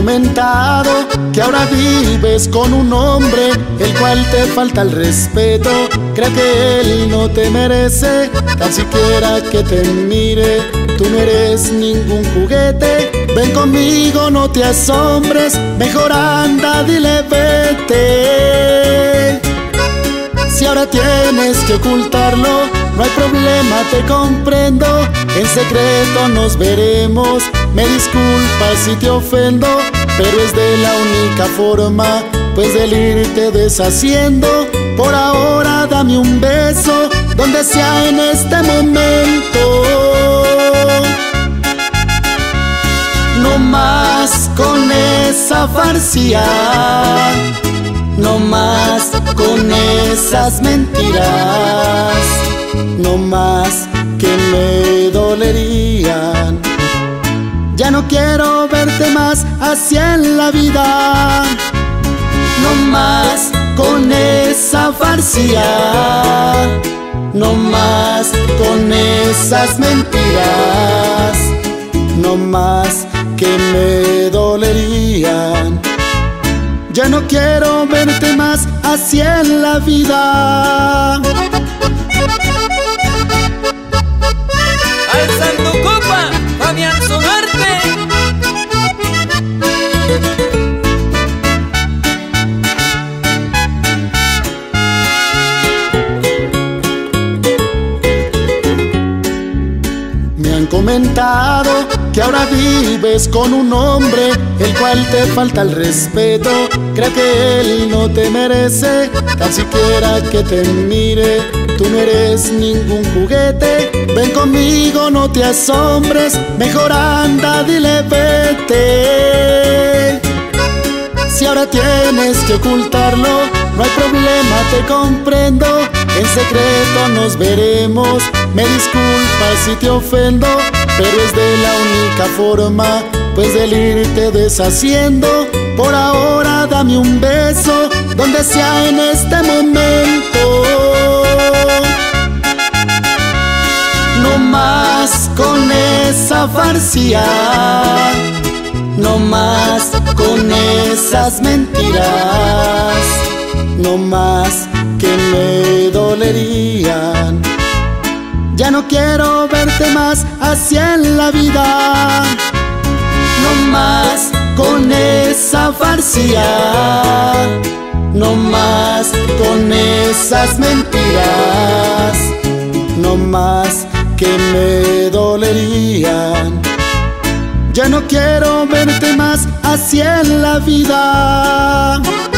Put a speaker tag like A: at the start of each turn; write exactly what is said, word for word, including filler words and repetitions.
A: comentado que ahora vives con un hombre el cual te falta el respeto. Creo que él no te merece tan siquiera que te mire. Tú no eres ningún juguete, ven conmigo, no te asombres. Mejor anda, dile vete. Si ahora tienes que ocultarlo, no hay problema, te comprendo. En secreto nos veremos. Me disculpas si te ofendo, pero es de la única forma, pues del irte deshaciendo. Por ahora dame un beso, donde sea en este momento. No más con esa farcía, no más con esas mentiras, no más que me dolerían. Ya no quiero verte más así en la vida. No más con esa farcía, no más con esas mentiras, no más que me dolerían. Ya no quiero verte más así en la vida.
B: Alzando copa, Fabián Sogarte.
A: Me han comentado que ahora vives con un hombre el cual te falta el respeto. Creo que él no te merece tan siquiera que te mire. Tú no eres ningún juguete, ven conmigo, no te asombres. Mejor anda, dile vete. Si ahora tienes que ocultarlo, no hay problema, te comprendo. En secreto nos veremos. Me disculpas si te ofendo, pero es de la única forma, pues del irte deshaciendo. Por ahora dame un beso, donde sea en este momento. No más con esa farcía, no más con esas mentiras, no más que me dolerían. Ya no quiero verte más así en la vida. No más con esa farcía, no más con esas mentiras, no más que me dolerían. Ya no quiero verte más así en la vida.